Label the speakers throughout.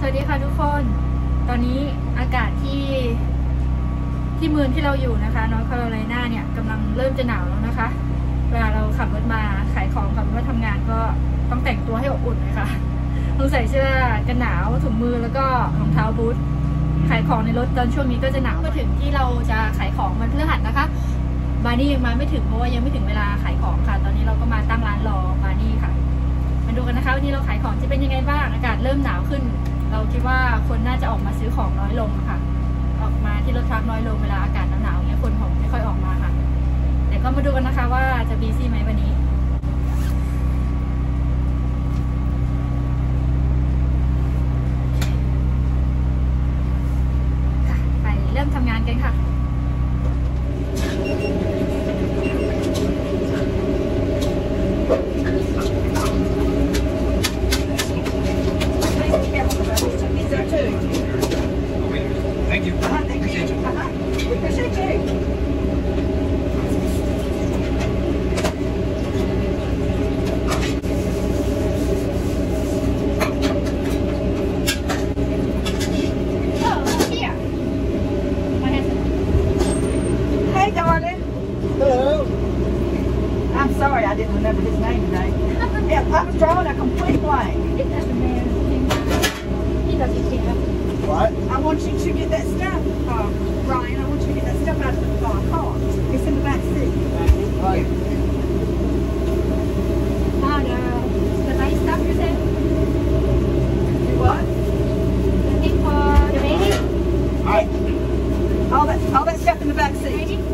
Speaker 1: สวัสดีค่ะทุกคน ตอนนี้อากาศที่เมืองที่เราอยู่นะคะนอร์ทแคโรไลนาเนี่ยกำลังเริ่มจะหนาวแล้วนะคะเวลาเราขับรถมาขายของขับรถมาทำงานก็ต้องแต่งตัวให้อบอุ่นนะคะต้องใส่เสื้อกันหนาวถุงมือแล้วก็รองเท้าบูทขายของในรถตอนช่วงนี้ก็จะหนาวมาถึงที่เราจะขายของวันพฤหัสนะคะบาร์นี่ยังมาไม่ถึงเพราะว่ายังไม่ถึงเวลาขายของค่ะตอนนี้เราก็มาตั้งร้านรอบาร์นี่ค่ะมาดูกันนะคะวันนี้เราขายของจะเป็นยังไงบ้างอากาศเริ่มหนาวขึ้นเราคิดว่าคนน่าจะออกมาซื้อของน้อยลงค่ะออกมาที่รถทรัคน้อยลงเวลาอากาศหนาวๆเนี่ยคนของไม่ค่อยออกมาค่ะแต่ก็มาดูกันนะคะว่าจะบีซี่ไหมวันนี้ไปเริ่มทำงานกันค่ะ
Speaker 2: Thank you. Appreciate you.
Speaker 3: Appreciate you.
Speaker 1: Oh, here. My husband.
Speaker 3: Hey, darling.
Speaker 2: Hello.
Speaker 3: I'm sorry I didn't remember his name today. Yeah, I was drawing a complete blank.
Speaker 1: It doesn't matter. He doesn't care.
Speaker 2: What?
Speaker 3: I want you to get that stuff, Ryan. I want you to get that stuff out of the car. It's in the back seat.
Speaker 2: Hi.
Speaker 1: The nice stuff you said?
Speaker 3: What?
Speaker 1: I think for the baby?
Speaker 2: Hi.
Speaker 3: All that stuff in the back seat.
Speaker 1: Baby?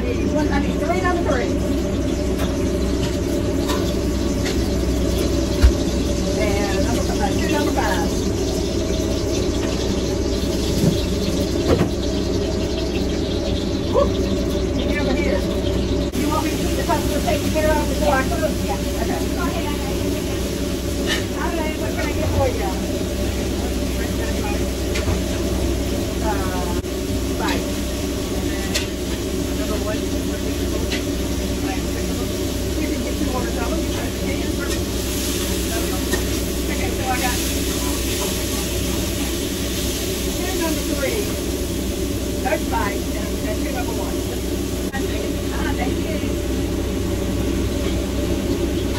Speaker 3: three number three. And two number five. Get over here. You want me to keep the customer taken care of before I cook? Yeah. Okay. Go ahead. How did what can I get for you? Right. Another one. You can get 2 orders of them. You can. Okay, so I got 2 number 3. There's 5 and 2 number 1. Thank you.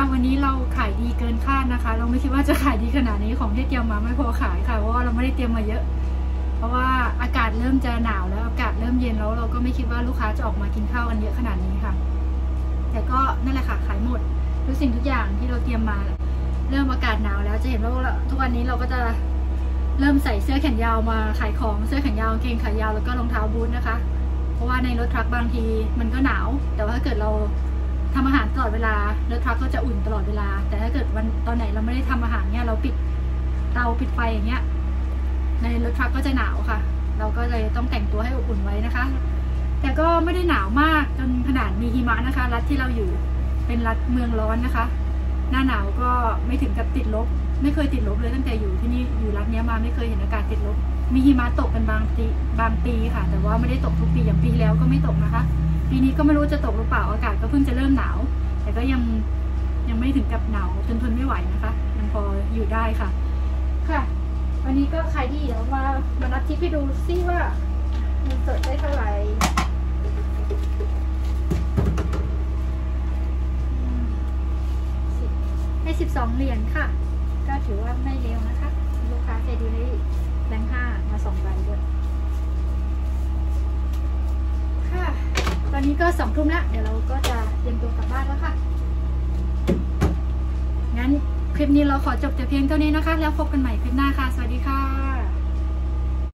Speaker 1: ค่ะวันนี้เราขายดีเกินคาดนะคะ เราไม่คิดว่าจะขายดีขนาดนี้ของที่เตรียมมาไม่พอขายค่ะเพราะว่าเราไม่ได้เตรียมมาเยอะเพราะว่าอากาศเริ่มจะหนาวแล้วอากาศเริ่มเย็นแล้วเราก็ไม่คิดว่าลูกค้าจะออกมากินข้าวกันเยอะขนาดนี้ค่ะแต่ก็นั่นแหละค่ะขายหมดทุกสิ่งทุกอย่างที่เราเตรียมมาเริ่มอากาศหนาวแล้วจะเห็นว่าทุกวันนี้เราก็จะเริ่มใส่เสื้อแขนยาวมาขายของเสื้อแขนยาวกางเกงขายาวแล้วก็รองเท้าบูทนะคะเพราะว่าในรถทรัคบางทีมันก็หนาวแต่ว่าถ้าเกิดเราทำอาหารตลอดเวลารถทรัคก็จะอุ่นตลอดเวลาแต่ถ้าเกิดวันตอนไหนเราไม่ได้ทำอาหารเนี่ยเราปิดเตาปิดไฟอย่างเงี้ยในรถทรัคก็จะหนาวค่ะเราก็เลยต้องแต่งตัวให้อบอุ่นไว้นะคะแต่ก็ไม่ได้หนาวมากจนขนาดมีหิมะนะคะรัฐที่เราอยู่เป็นรัฐเมืองร้อนนะคะหน้าหนาวก็ไม่ถึงกับติดลบไม่เคยติดลบเลยตั้งแต่อยู่ที่นี่อยู่รัฐนี้มาไม่เคยเห็นอากาศติดลบมีหิมะตกกันบางปีค่ะแต่ว่าไม่ได้ตกทุกปีอย่างปีแล้วก็ไม่ตกนะคะปีนี้ก็ไม่รู้จะตกหรือเปล่าอากาศก็เพิ่งจะเริ่มหนาวแต่ก็ยังไม่ถึงกับหนาวจนทนไม่ไหวนะคะยังพออยู่ได้ค่ะค่ะวันนี้ก็ขายดีเดี๋ยวมานับทิปให้ดูซิว่ามันสดได้เท่าไหร่ให้12 เหรียญค่ะก็ถือว่าไม่เลวนะคะลูกค้าใจดีให้แบงค์5มา2 ใบด้วยค่ะตอนนี้ก็2 ทุ่มแล้วเดี๋ยวเราก็จะเตรียมตัวกลับบ้านแล้วค่ะงั้นคลิปนี้เราขอจบแต่เพียงเท่านี้นะคะแล้วพบกันใหม่คลิปหน้าค่ะสวัสดีค่ะ